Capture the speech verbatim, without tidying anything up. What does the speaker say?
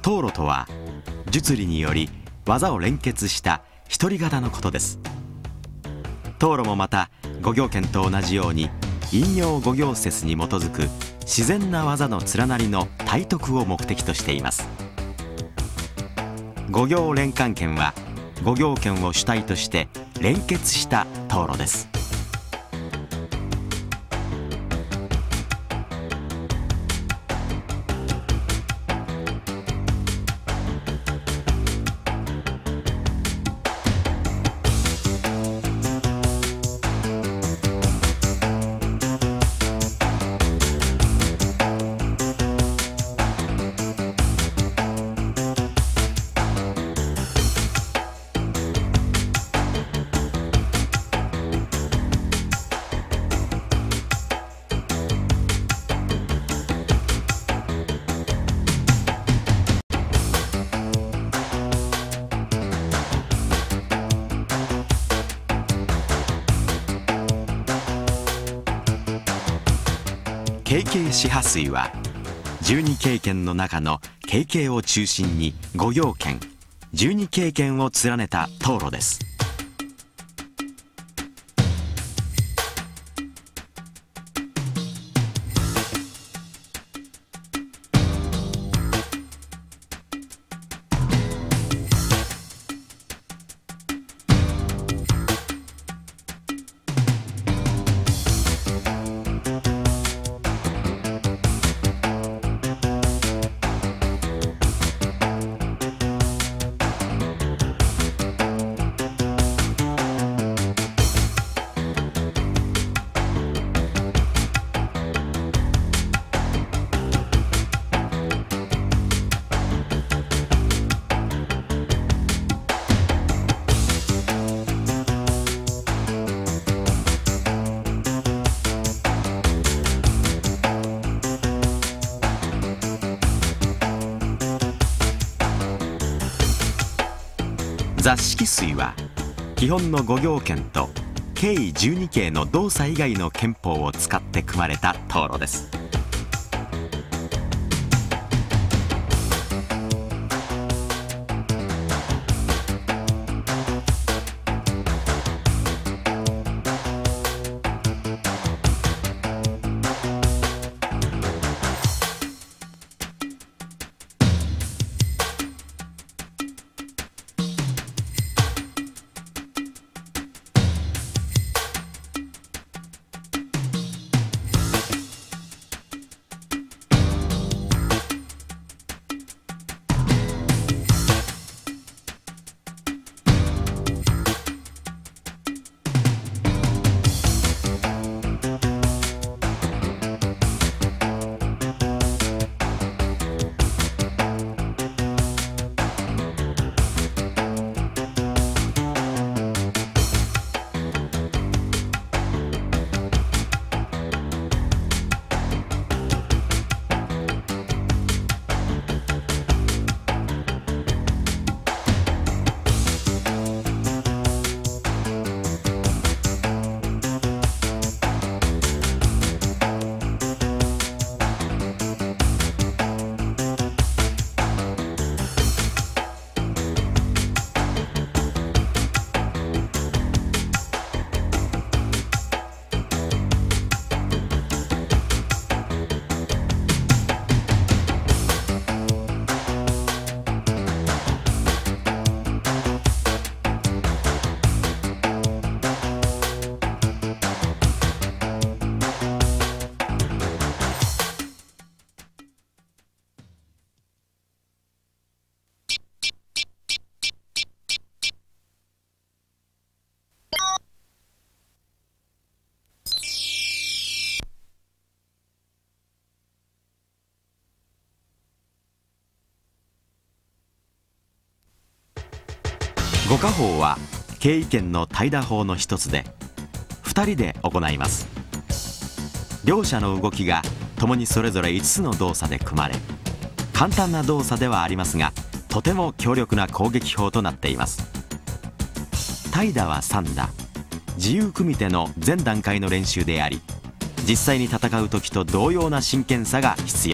討路とは術理により技を連結した一人型のことです。討路もまた五行拳と同じように陰陽五行説に基づく自然な技の連なりの体得を目的としています。五行連環拳は五行拳を主体として連結した討路です。軽々四波水は十二経験の中の軽々を中心に五行拳十二経験を連ねた討路です。雑式水は基本の五行拳と計十二形の動作以外の拳法を使って組まれた討路です。五家宝は経緯拳の怠惰法の一つでふたりで行います。両者の動きが共にそれぞれいつつの動作で組まれ、簡単な動作ではありますがとても強力な攻撃法となっています。怠惰はさん打、自由組手の前段階の練習であり、実際に戦う時と同様な真剣さが必要